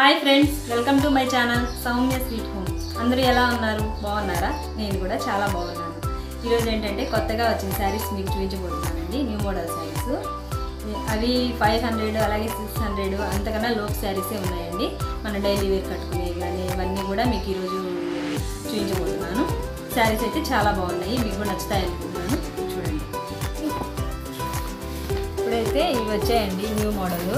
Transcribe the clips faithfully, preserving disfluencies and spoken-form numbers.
Hi friends, welcome to my channel Soumya sweet home. అందరూ ఎలా ఉన్నారు? బాగున్నారా? నేను కూడా చాలా బాగున్నాను. ఈరోజు ఏంటంటే కొత్తగా వచ్చిన శారీస్ మీకు చూపించబోతున్నానండి. New model saris. అవి ఫైవ్ హండ్రెడ్ అలాగే సిక్స్ హండ్రెడ్ అంతకన్నా లోపు శారీసే ఉన్నాయండి. మన డైలీ వేర్ కట్టుకునేవి కానీ ఇవన్నీ కూడా మీకు ఈరోజు చూపించబోతున్నాను. శారీస్ అయితే చాలా బాగున్నాయి, మీకు కూడా నచ్చుతాయి అనుకుంటున్నాను. చూడండి, ఇప్పుడైతే ఇవి వచ్చాయండి న్యూ మోడల్.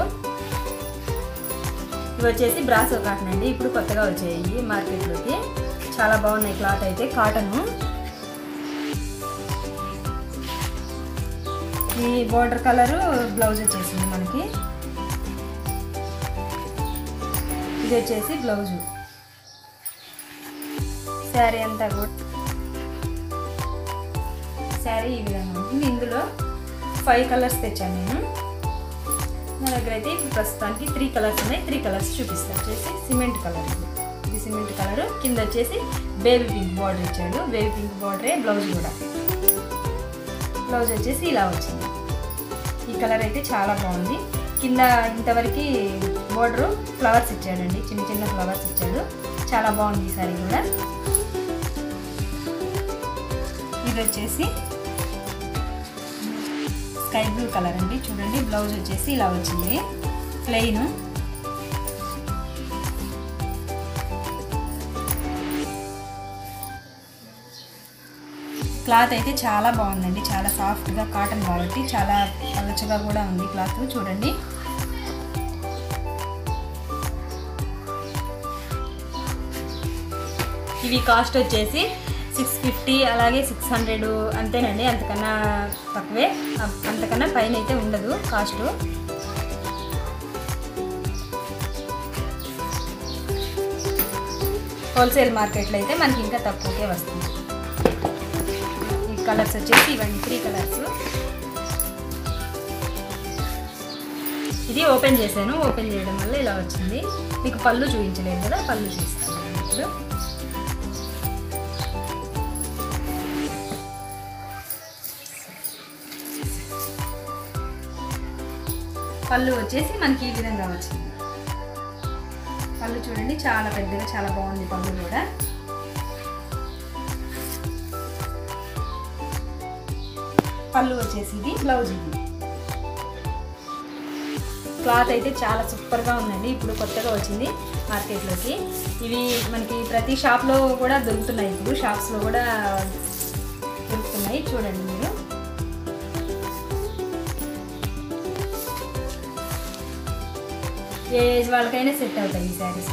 ఇవి వచ్చేసి బ్రాసో కాటన్ అండి. ఇప్పుడు కొత్తగా వచ్చాయి మార్కెట్లోకి. చాలా బాగున్నాయి. క్లాత్ అయితే కాటను. ఈ బోర్డర్ కలరు బ్లౌజ్ వచ్చేసింది మనకి. ఇది వచ్చేసి బ్లౌజు. శారీ అంతా కూడా శారీ ఈ విధంగా ఉంటుంది. ఇందులో ఫైవ్ కలర్స్ తెచ్చాను నేను. నా దగ్గర అయితే ఇప్పుడు ప్రస్తుతానికి త్రీ కలర్స్ ఉన్నాయి. త్రీ కలర్స్ చూపిస్తాను. వచ్చేసి సిమెంట్ కలర్, ఇది ఇది సిమెంట్ కలరు. కింద వచ్చేసి బేబీ పింక్ బార్డర్ ఇచ్చాడు. బేబీ పింక్ బార్డరే బ్లౌజ్ కూడా. బ్లౌజ్ వచ్చేసి ఇలా వచ్చింది. ఈ కలర్ అయితే చాలా బాగుంది. కింద ఇంతవరకు బార్డరు ఫ్లవర్స్ ఇచ్చాడండి, చిన్న చిన్న ఫ్లవర్స్ ఇచ్చాడు. చాలా బాగుంది ఈ సారీ కూడా. ఇది వచ్చేసి స్కై బ్లూ కలర్ అండి. చూడండి, బ్లౌజ్ వచ్చేసి ఇలా వచ్చింది ప్లెయిన్. క్లాత్ అయితే చాలా బాగుందండి. చాలా సాఫ్ట్గా కాటన్ కాబట్టి చాలా పలచగా కూడా ఉంది క్లాత్. చూడండి, ఇవి కాస్ట్ వచ్చేసి సిక్స్ ఫిఫ్టీ అలాగే సిక్స్ హండ్రెడ్ అంతేనండి. అంతకన్నా తక్కువే, అంతకన్నా పైన అయితే ఉండదు కాస్ట్. హోల్సేల్ మార్కెట్లో అయితే మనకి ఇంకా తక్కువకే వస్తుంది. ఈ కలర్స్ వచ్చేసి ఇవన్నీ త్రీ కలర్స్. ఇది ఓపెన్ చేశాను. ఓపెన్ చేయడం వల్ల ఇలా వచ్చింది. మీకు పళ్ళు చూపించలేదు కదా, పళ్ళు చూపిస్తాను ఇప్పుడు. పళ్ళు వచ్చేసి మనకి ఈ విధంగా వచ్చింది. పళ్ళు చూడండి, చాలా పెద్దగా చాలా బాగుంది పళ్ళు కూడా. పళ్ళు వచ్చేసి ఇది, బ్లౌజ్ ఇది. క్లాత్ అయితే చాలా సూపర్గా ఉందండి. ఇప్పుడు కొత్తగా వచ్చింది మార్కెట్లోకి. ఇవి మనకి ప్రతి షాప్లో కూడా దొరుకుతున్నాయి. ఇప్పుడు షాప్స్లో కూడా దొరుకుతున్నాయి. చూడండి మీరు. ఏ ఏజ్ వాళ్ళకైనా సెట్ అవుతాయి ఈ శారీస్.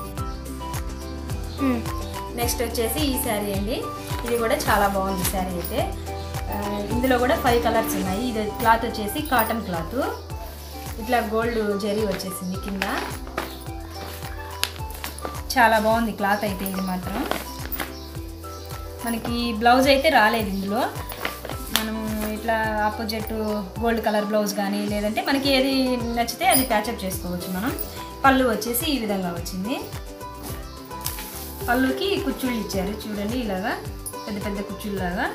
నెక్స్ట్ వచ్చేసి ఈ శారీ అండి. ఇది కూడా చాలా బాగుంది శారీ అయితే. ఇందులో కూడా ఫైవ్ కలర్స్ ఉన్నాయి. ఇది క్లాత్ వచ్చేసి కాటన్ క్లాత్. ఇట్లా గోల్డ్ జరీ వచ్చేసింది కింద. చాలా బాగుంది క్లాత్ అయితే. ఇది మాత్రం మనకి బ్లౌజ్ అయితే రాలేదు ఇందులో. మనము ఇట్లా ఆపోజిట్ గోల్డ్ కలర్ బ్లౌజ్ కానీ లేదంటే మనకి ఏది నచ్చితే అది ప్యాచప్ చేసుకోవచ్చు మనం. పళ్ళు వచ్చేసి ఈ విధంగా వచ్చింది. పళ్ళుకి కుచ్చుళ్ళు ఇచ్చారు చూడండి, ఇలాగా పెద్ద పెద్ద కుచ్చుళ్ళలాగా.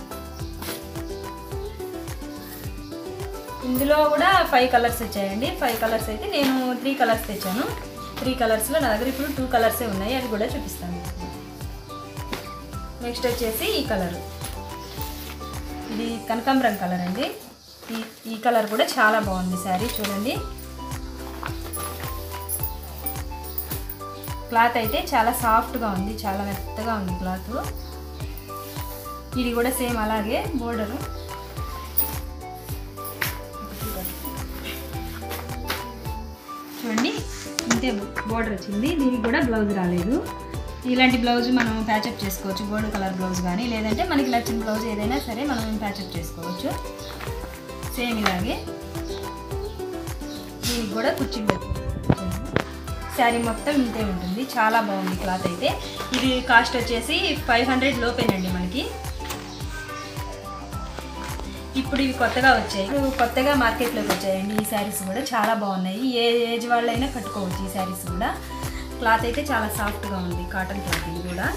ఇందులో కూడా ఫైవ్ కలర్స్ వచ్చాయండి. ఫైవ్ కలర్స్ అయితే నేను త్రీ కలర్స్ తెచ్చాను. త్రీ కలర్స్లో నా దగ్గర ఇప్పుడు టూ కలర్సే ఉన్నాయి. అది కూడా చూపిస్తాను. నెక్స్ట్ వచ్చేసి ఈ కలరు. ఇది కనకాంబరం కలర్ అండి. ఈ ఈ కలర్ కూడా చాలా బాగుంది శారీ. చూడండి, క్లాత్ అయితే చాలా సాఫ్ట్గా ఉంది, చాలా మెత్తగా ఉంది క్లాత్. ఇది కూడా సేమ్ అలాగే బోర్డరు. చూడండి, ఇంతే బోర్డర్ వచ్చింది. దీనికి కూడా బ్లౌజ్ రాలేదు. ఇలాంటి బ్లౌజ్ మనం ప్యాచప్ చేసుకోవచ్చు. గోల్డ్ కలర్ బ్లౌజ్ కానీ లేదంటే మనకి నచ్చిన బ్లౌజ్ ఏదైనా సరే మనం ప్యాచప్ చేసుకోవచ్చు. సేమ్ ఇలాగే దీనికి కూడా కుర్చీలు. శారీ మొత్తం ఇంతే ఉంటుంది. చాలా బాగుంది క్లాత్ అయితే. ఇది కాస్ట్ వచ్చేసి ఫైవ్ హండ్రెడ్ లోపేనండి మనకి. ఇప్పుడు ఇవి కొత్తగా వచ్చాయి. ఇప్పుడు కొత్తగా మార్కెట్లోకి వచ్చాయండి ఈ శారీస్ కూడా. చాలా బాగున్నాయి. ఏ ఏజ్ వాళ్ళైనా కట్టుకోవచ్చు ఈ శారీస్ కూడా. క్లాత్ అయితే చాలా సాఫ్ట్గా ఉంది, కాటన్ క్లాత్ ఇది కూడా.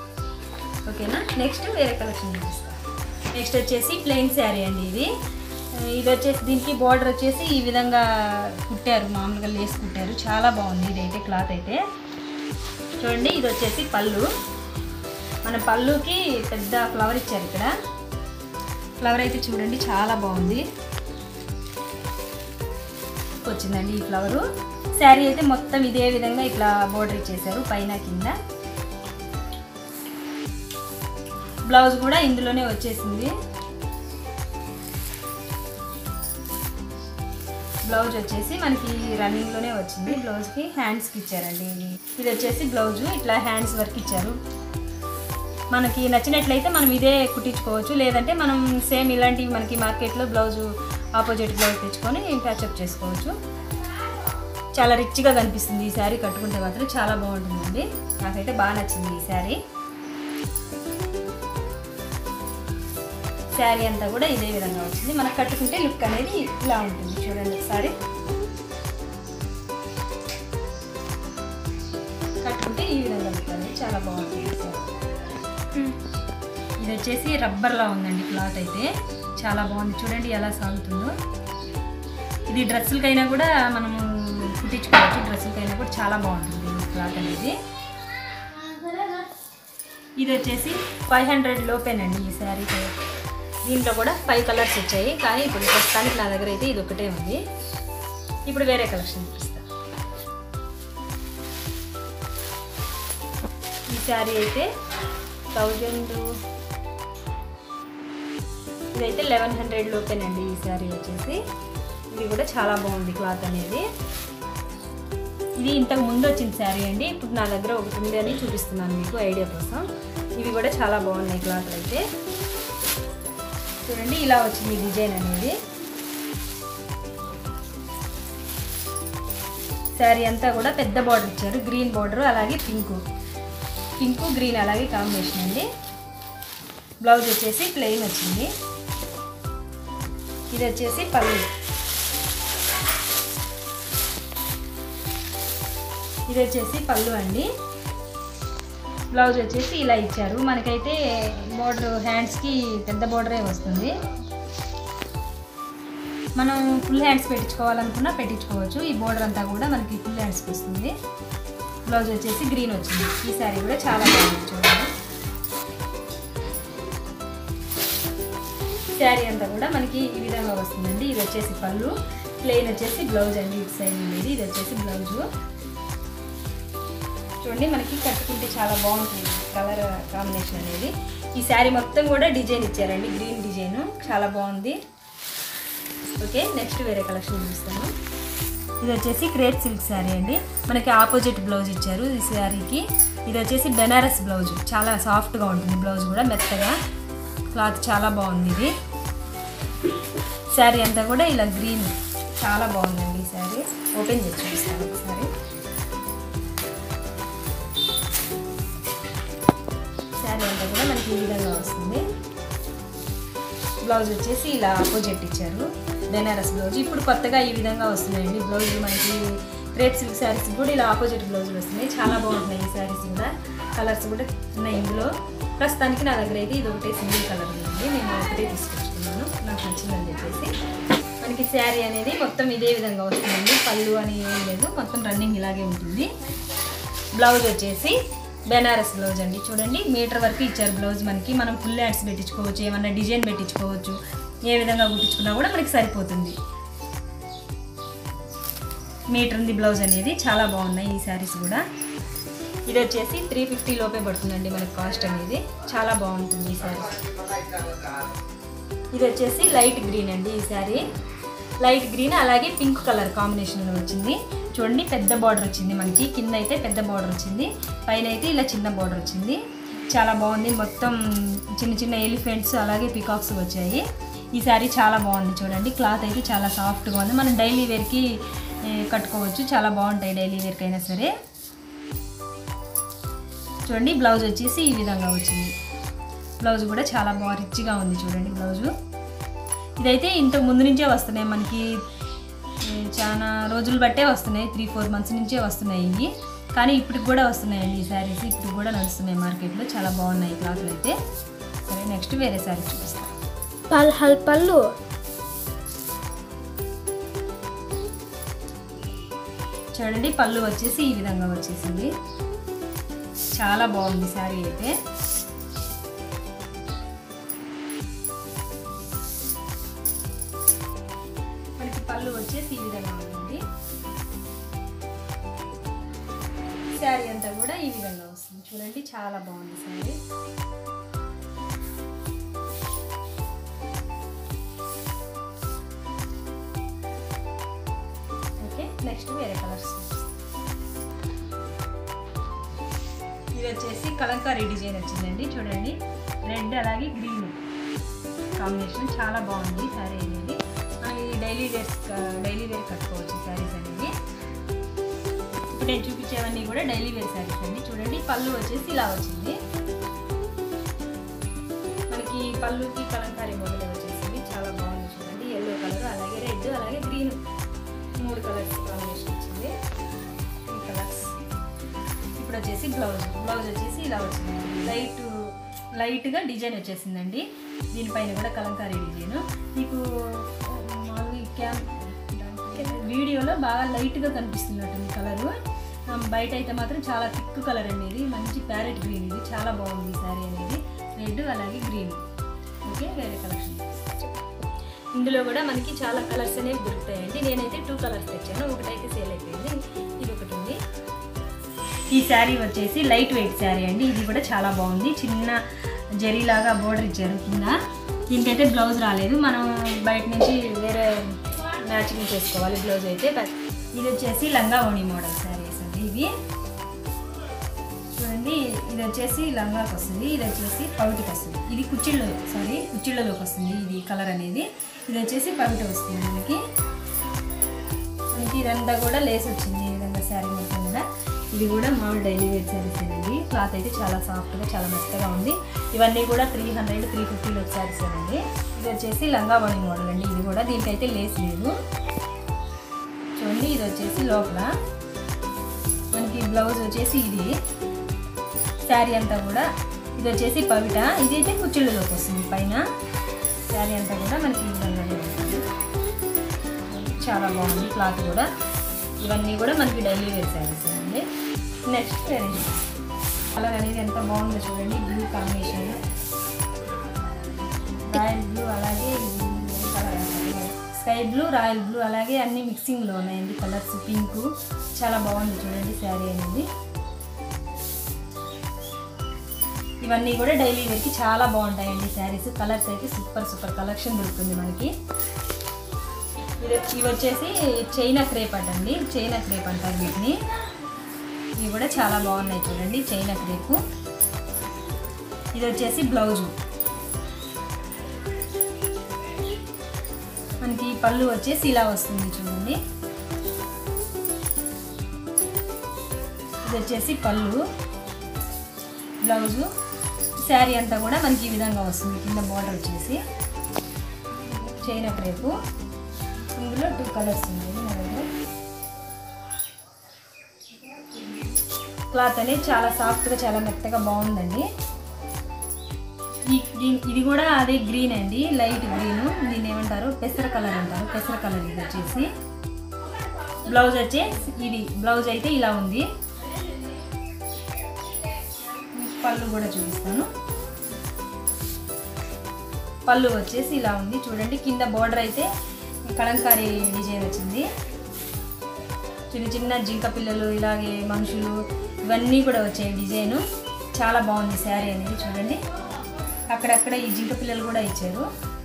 ఓకేనా, నెక్స్ట్ వేరే కలెక్షన్ చూపిస్తాను. నెక్స్ట్ వచ్చేసి ప్లెయిన్ శారీ అండి. ఇది ఇది వచ్చేసి దీనికి బార్డర్ వచ్చేసి ఈ విధంగా కుట్టారు, మామూలుగా లేస్ కుట్టారు. చాలా బాగుంది ఇదైతే క్లాత్ అయితే. చూడండి ఇది వచ్చేసి పళ్ళు. మన పళ్ళుకి పెద్ద ఫ్లవర్ ఇచ్చారు ఇక్కడ. ఫ్లవర్ అయితే చూడండి చాలా బాగుంది వచ్చిందండి ఈ ఫ్లవరు. శారీ అయితే మొత్తం ఇదే విధంగా ఇట్లా బోర్డర్ ఇచ్చేసారు పైన కింద. బ్లౌజ్ కూడా ఇందులోనే వచ్చేసింది. బ్లౌజ్ వచ్చేసి మనకి రన్నింగ్లోనే వచ్చింది. బ్లౌజ్కి హ్యాండ్స్కి ఇచ్చారండి. ఇది ఇది వచ్చేసి బ్లౌజు ఇట్లా హ్యాండ్స్ వర్క్ ఇచ్చారు. మనకి నచ్చినట్లయితే మనం ఇదే కుట్టించుకోవచ్చు, లేదంటే మనం సేమ్ ఇలాంటివి మనకి మార్కెట్లో బ్లౌజు ఆపోజిట్ బ్లౌజ్ తెచ్చుకొని ప్యాచప్ చేసుకోవచ్చు. చాలా రిచ్గా కనిపిస్తుంది ఈ శారీ కట్టుకుంటే మాత్రం చాలా బాగుంటుందండి. నాకైతే బాగా నచ్చింది ఈ శారీ. శారీ అంతా కూడా ఇదే విధంగా వచ్చింది. మనకు కట్టుకుంటే లుక్ అనేది ఇలా ఉంటుంది. చూడండి ఒకసారి కట్టుకుంటే ఈ విధంగా లుక్ అనేది చాలా బాగుంటుంది. ఇది వచ్చేసి రబ్బర్లా ఉందండి క్లాత్ అయితే చాలా బాగుంది. చూడండి ఎలా సాగుతుందో. ఇది డ్రెస్సులకైనా కూడా మనము కుట్టించుకోవచ్చు. డ్రెస్సులకైనా కూడా చాలా బాగుంటుంది క్లాత్ అనేది. ఇది వచ్చేసి ఫైవ్ హండ్రెడ్ లోపేనండి ఈ శారీ. దీంట్లో కూడా ఫైవ్ కలర్స్ వచ్చాయి, కానీ ఇప్పుడు ప్రస్తుతానికి నా దగ్గర అయితే ఇది ఒకటే ఉంది. ఇప్పుడు వేరే కలెక్షన్ చూపిస్తాను. ఈ శారీ అయితే థౌజండ్ ఇదైతే లెవెన్ హండ్రెడ్ లోపేనండి ఈ శారీ వచ్చేసి. ఇది కూడా చాలా బాగుంది క్లాత్ అనేది. ఇది ఇంతకు ముందు వచ్చిన శారీ అండి. ఇప్పుడు నా దగ్గర ఒకటి ఉంది అని చూపిస్తున్నాను మీకు ఐడియా కోసం. ఇవి కూడా చాలా బాగున్నాయి క్లాత్ అయితే. చూడండి ఇలా వచ్చింది డిజైన్ అనేది. శారీ అంతా కూడా పెద్ద బార్డర్ ఇచ్చారు. గ్రీన్ బార్డర్ అలాగే పింకు పింకు గ్రీన్ అలాగే కాంబినేషన్ అండి. బ్లౌజ్ వచ్చేసి ప్లెయిన్ వచ్చింది. ఇది వచ్చేసి పళ్ళు. ఇది వచ్చేసి పళ్ళు అండి. బ్లౌజ్ వచ్చేసి ఇలా ఇచ్చారు. మనకైతే బోర్డర్ హ్యాండ్స్కి పెద్ద బోర్డరే వస్తుంది. మనం ఫుల్ హ్యాండ్స్ పెట్టించుకోవాలనుకున్నా పెట్టించుకోవచ్చు. ఈ బోర్డర్ అంతా కూడా మనకి ఫుల్ హ్యాండ్స్కి వస్తుంది. బ్లౌజ్ వచ్చేసి గ్రీన్ వచ్చింది. ఈ శారీ కూడా చాలా బాగుంది. చూడండి శారీ అంతా కూడా మనకి ఈ విధంగా వస్తుందండి. ఇది వచ్చేసి పళ్ళు, ప్లెయిన్ వచ్చేసి బ్లౌజ్ అండి. ఇటు సైడ్ ఉండేది ఇది వచ్చేసి బ్లౌజు. చూడండి మనకి కట్టుకుంటే చాలా బాగుంటుంది కలర్ కాంబినేషన్ అనేది. ఈ శారీ మొత్తం కూడా డిజైన్ ఇచ్చారండి, గ్రీన్ డిజైన్ చాలా బాగుంది. ఓకే నెక్స్ట్ వేరే కలెక్షన్ చూపిస్తాను. ఇది వచ్చేసి క్రేప్ సిల్క్ శారీ అండి. మనకి ఆపోజిట్ బ్లౌజ్ ఇచ్చారు ఈ శారీకి. ఇది వచ్చేసి బెనారస్ బ్లౌజ్, చాలా సాఫ్ట్గా ఉంటుంది బ్లౌజ్ కూడా, మెత్తగా క్లాత్ చాలా బాగుంది. ఇది శారీ అంతా కూడా ఇలా గ్రీన్ చాలా బాగుందండి. ఈ శారీ ఓపెన్ చేసి చూపిస్తాను ఒకసారి. శారీ అంతా కూడా మనకి ఈ విధంగా వస్తుంది. బ్లౌజ్ వచ్చేసి ఇలా ఆపోజిట్ ఇచ్చారు, బెనారస్ బ్లౌజ్. ఇప్పుడు కొత్తగా ఈ విధంగా వస్తున్నాయండి బ్లౌజ్. మనకి క్రేప్ సిల్క్ శారీస్ కూడా ఇలా ఆపోజిట్ బ్లౌజులు వస్తున్నాయి. చాలా బాగుంటున్నాయి ఈ శారీస్ కూడా. కలర్స్ కూడా ఉన్నాయి ఇందులో. ప్రస్తుతానికి నా దగ్గర అయితే ఇది ఒకటే సింగిల్ కలర్ ఉంది. నేను ఒకటే తీసుకొచ్చుకున్నాను, నాకు నచ్చిందని చెప్పేసి. మనకి శారీ అనేది మొత్తం ఇదే విధంగా వస్తుందండి. పళ్ళు అని ఏం లేదు, మొత్తం రన్నింగ్ ఇలాగే ఉంటుంది. బ్లౌజ్ వచ్చేసి బెనారస్ బ్లౌజ్ అండి. చూడండి మీటర్ వరకు ఇచ్చారు బ్లౌజ్ మనకి. మనం ఫుల్ హ్యాండ్స్ పెట్టించుకోవచ్చు, ఏమన్నా డిజైన్ పెట్టించుకోవచ్చు, ఏ విధంగా కుట్టించుకున్నా కూడా మనకి సరిపోతుంది. మీటర్ ఉంది బ్లౌజ్ అనేది. చాలా బాగున్నాయి ఈ శారీస్ కూడా. ఇది వచ్చేసి త్రీ ఫిఫ్టీ లోపే పడుతుందండి మనకి కాస్ట్ అనేది. చాలా బాగుంటుంది ఈ శారీ. ఇది వచ్చేసి లైట్ గ్రీన్ అండి ఈ శారీ. లైట్ గ్రీన్ అలాగే పింక్ కలర్ కాంబినేషన్లో వచ్చింది. చూడండి పెద్ద బార్డర్ వచ్చింది మనకి. కింద అయితే పెద్ద బార్డర్ వచ్చింది, పైన అయితే ఇలా చిన్న బార్డర్ వచ్చింది. చాలా బాగుంది. మొత్తం చిన్న చిన్న ఎలిఫెంట్స్ అలాగే పికాక్స్ వచ్చాయి. ఈ శారీ చాలా బాగుంది. చూడండి క్లాత్ అయితే చాలా సాఫ్ట్గా ఉంది. మనం డైలీ వేర్కి కట్టుకోవచ్చు, చాలా బాగుంటాయి డైలీ వేర్కి అయినా సరే. చూడండి బ్లౌజ్ వచ్చేసి ఈ విధంగా వచ్చింది. బ్లౌజ్ కూడా చాలా బాగా రిచ్గా ఉంది. చూడండి బ్లౌజు. ఇదైతే ఇంతకు ముందు నుంచే వస్తున్నాయి మనకి, చాలా రోజులు బట్టే వస్తున్నాయి, త్రీ ఫోర్ మంత్స్ నుంచే వస్తున్నాయి ఇవి. కానీ ఇప్పటికి కూడా వస్తున్నాయండి ఈ శారీస్, ఇప్పుడు కూడా నడుస్తున్నాయి మార్కెట్లో. చాలా బాగున్నాయి క్లాత్లు అయితే. సరే నెక్స్ట్ వేరే శారీ చూపిస్తాను. పల్ పళ్ళు చూడండి పళ్ళు వచ్చేసి ఈ విధంగా వచ్చేసింది. చాలా బాగుంది శారీ అయితే. మనకి పళ్ళు వచ్చేసి ఈ విధంగా ఉంటుంది. శారీ అంతా కూడా ఈ విధంగా వస్తుంది. చూడండి చాలా బాగుంది శారీ. ఓకే, నెక్స్ట్ వేరే కలర్స్. ఇది వచ్చేసి కలంకారీ డిజైన్ వచ్చిందండి. చూడండి రెడ్ అలాగే గ్రీన్ కాంబినేషన్ చాలా బాగుంది శారీ అనేది. డైలీ వేర్ డైలీ వేర్ కట్టుకోవచ్చు శారీస్ అనేది. ఇప్పుడు నేను చూపించేవన్నీ కూడా డైలీ వేర్ శారీస్ అండి. చూడండి పళ్ళు వచ్చేసి ఇలా వచ్చింది. మనకి పళ్ళుకి కలంకారీ మోడల్ వచ్చేసింది. చాలా బాగుంది. చూడండి ఎల్లో కలర్ అలాగే రెడ్ అలాగే గ్రీన్ మూడు కలర్స్ కాంబినేషన్ వచ్చింది. ఈ కలర్స్. ఇప్పుడు వచ్చేసి బ్లౌజ్ బ్లౌజ్ వచ్చేసి ఇలా వచ్చింది. లైట్ లైట్గా డిజైన్ వచ్చేసిందండి. దీనిపైన కూడా కలంకారీ డిజైన్. మీకు క్యామ్ వీడియోలో బాగా లైట్గా కనిపిస్తున్నట్టుంది కలరు. బయట అయితే మాత్రం చాలా థిక్ కలర్ అనేది. మంచి ప్యారెట్ గ్రీన్. ఇది చాలా బాగుంది శారీ అనేది. రెడ్ అలాగే గ్రీన్. ఓకే, వేరే కలెక్షన్. ఇందులో కూడా మనకి చాలా కలర్స్ అనేవి దొరుకుతాయండి. నేనైతే టూ కలర్స్ తెచ్చాను. ఒకటైతే సేల్ అయిపోయింది, ఇది ఒకటి ఉంది. ఈ శారీ వచ్చేసి లైట్ వెయిట్ శారీ అండి. ఇది కూడా చాలా బాగుంది. చిన్న జరీలాగా బోర్డర్ ఇచ్చారు కింద. దీనికైతే బ్లౌజ్ రాలేదు. మనం బయట నుంచి వేరే మ్యాచింగ్ చేసుకోవాలి బ్లౌజ్ అయితే. ఇది వచ్చేసి లంగా ఓణి మోడల్ శారీస్ అండి ఇవి. చూడండి ఇది వచ్చేసి లంగాకి వస్తుంది. ఇది వచ్చేసి పవిటికి వస్తుంది. ఇది కుచ్చిళ్ళు సారీ కుచ్చిళ్ళలోకి వస్తుంది ఇది కలర్ అనేది. ఇది వచ్చేసి పవిట వస్తుంది మనకి. మనకి ఇదంతా కూడా లేస్ వచ్చింది ఈ విధంగా శారీ మొత్తం కూడా. ఇది కూడా మామూలు డైలీ వేర్ శారీస్ అండి. క్లాత్ అయితే చాలా సాఫ్ట్గా చాలా మెత్తగా ఉంది. ఇవన్నీ కూడా త్రీ హండ్రెడ్ త్రీ ఫిఫ్టీలో శారీస్ అండి. ఇది వచ్చేసి లంగా ఓణి మోడల్ అండి. ఇది కూడా దీనికైతే లేస్ లేదు. చూడండి ఇది వచ్చేసి లోపల మనకి బ్లౌజ్ వచ్చేసి ఇది. శారీ అంతా కూడా ఇది వచ్చేసి పవిట. ఇది అయితే కుచ్చిళ్ళలోకి వస్తుంది పైన. శారీ అంతా కూడా మనకి ఈ విధంగానే ఉంటుంది. చాలా బాగుంది క్లాత్ కూడా. ఇవన్నీ కూడా మనకి డైలీ వేర్ శారీస్ అండి. నెక్స్ట్ కలర్ అనేది ఎంత బాగుందో చూడండి. బ్లూ కాంబినేషన్ రాయల్ బ్లూ అలాగే colour sky blue royal blue అలాగే అన్ని మిక్సింగ్లో ఉన్నాయండి కలర్స్. పింక్ చాలా బాగుంది చూడండి శారీ అనేది. ఇవన్నీ కూడా డైలీ వేర్కి చాలా బాగుంటాయండి శారీస్. కలర్స్ అయితే సూపర్ సూపర్ కలెక్షన్ దొరుకుతుంది మనకి. ఇవి వచ్చేసి చైనా క్రేప్ అండి. చైనా క్రేప్ అంటారు వీటిని. ఇవి కూడా చాలా బాగున్నాయి చూడండి చైనా క్రేపు. ఇది వచ్చేసి బ్లౌజు. మనకి పళ్ళు వచ్చేసి ఇలా వస్తుంది చూడండి. ఇది వచ్చేసి పళ్ళు బ్లౌజు. శారీ అంతా కూడా మనకి ఈ విధంగా వస్తుంది. కింద బార్డర్ వచ్చేసి చైనా క్రేపు. ఇందులో టూ కలర్స్ ఉన్నాయి నా దగ్గర. క్లాత్ అనేది చాలా సాఫ్ట్గా చాలా మెత్తగా బాగుందండి. ఈ ఇది కూడా అదే గ్రీన్ అండి, లైట్ గ్రీన్. దీన్ని ఏమంటారు పెసర కలర్ అంటారు. పెసర కలర్ ఇది వచ్చేసి. బ్లౌజ్ వచ్చేసి ఇది బ్లౌజ్ అయితే ఇలా ఉంది. పళ్ళు కూడా చూపిస్తాను. పళ్ళు వచ్చేసి ఇలా ఉంది చూడండి. కింద బార్డర్ అయితే కలంకారీ డిజైన్ వచ్చింది. చిన్న చిన్న జింక పిల్లలు ఇలాగే మనుషులు ఇవన్నీ కూడా వచ్చాయి డిజైను. చాలా బాగుంది శారీ అనేది చూడండి. అక్కడక్కడ ఈ జింక పిల్లలు కూడా ఇచ్చారు.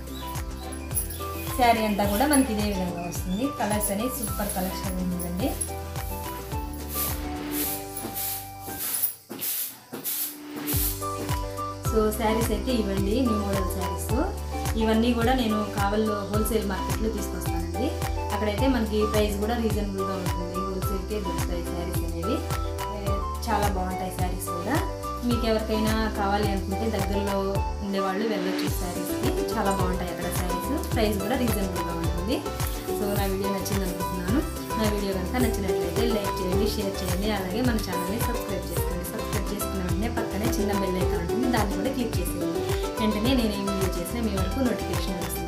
శారీ అంతా కూడా మనకి ఇదే విధంగా వస్తుంది. కలర్స్ అనేది సూపర్ కలెక్షన్ ఉందండి. సో శారీస్ అయితే ఇవ్వండి న్యూ మోడల్ శారీస్. ఇవన్నీ కూడా నేను కావల్లో హోల్సేల్ మార్కెట్లో తీసుకొస్తానండి. అక్కడైతే మనకి ప్రైస్ కూడా రీజనబుల్గా ఉంటుంది. హోల్సేల్కే దొరుకుతాయి శారీస్ అనేవి. చాలా బాగుంటాయి శారీస్ కూడా. మీకు ఎవరికైనా కావాలి అనుకుంటే దగ్గరలో ఉండేవాళ్ళు వెళ్ళొచ్చు శారీస్కి. చాలా బాగుంటాయి అక్కడ శారీస్. ప్రైస్ కూడా రీజనబుల్గా ఉంటుంది. సో నా వీడియో నచ్చింది అనుకుంటున్నాను. నా వీడియో కనుక నచ్చినట్లయితే లైక్ చేయండి, షేర్ చేయండి, అలాగే మన ఛానల్ని సబ్స్క్రైబ్ చేసుకోండి. సబ్స్క్రైబ్ చేసుకున్న వెంటనే పక్కనే చిన్న బెల్ ఐకాన్ ఉంటుంది, దాన్ని కూడా క్లిక్ చేసేయండి. వెంటనే నేను ఏ వీడియో చేసినా మీ వరకు నోటిఫికేషన్ వస్తుంది.